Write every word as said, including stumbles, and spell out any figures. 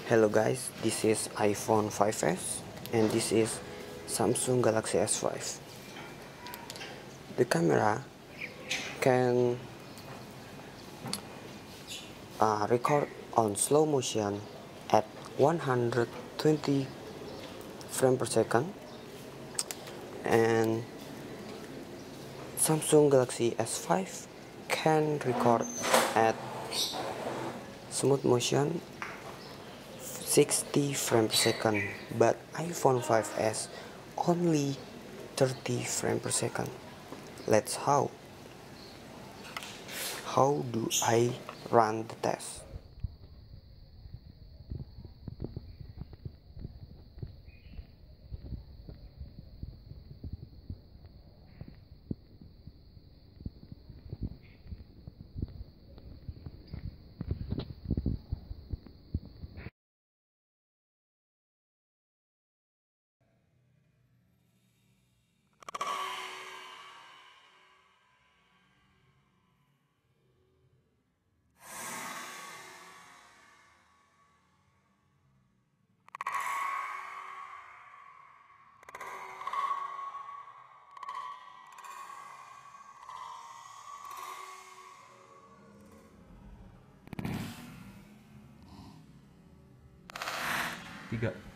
Hello guys, this is iPhone five S and this is Samsung Galaxy S five. The camera can uh, record on slow motion at one hundred twenty frames per second, and Samsung Galaxy S five can record at smooth motion sixty frames per second, but iPhone five S only thirty frames per second. Let's how. How do I run the test? Tiga.